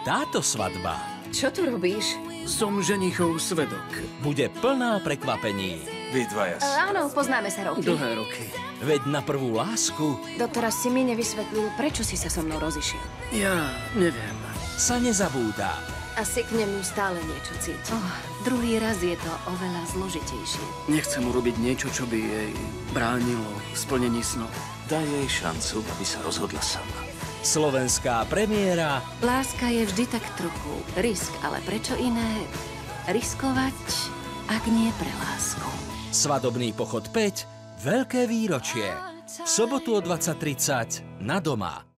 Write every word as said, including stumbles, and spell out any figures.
táto svadba Čo tu robíš? Som ženichov svedok. bude plná prekvapení. Vy dvaja si. Áno, poznáme sa roky. Dlhé roky. Veď na prvú lásku Doteraz si mi nevysvetlil, prečo si sa so mnou rozišiel. Ja neviem. sa nezabúda. Asi k nemu stále niečo cíti. Oh, druhý raz je to oveľa zložitejšie. Nechcem urobiť niečo, čo by jej bránilo v splnení snov. Daj jej šancu, aby sa rozhodla sama. Slovenská premiéra Láska je vždy tak trochu risk, ale prečo iné riskovať, ak nie pre lásku? Svadobný pochod päť, veľké výročie. V sobotu o dvadsať tridsať na Doma.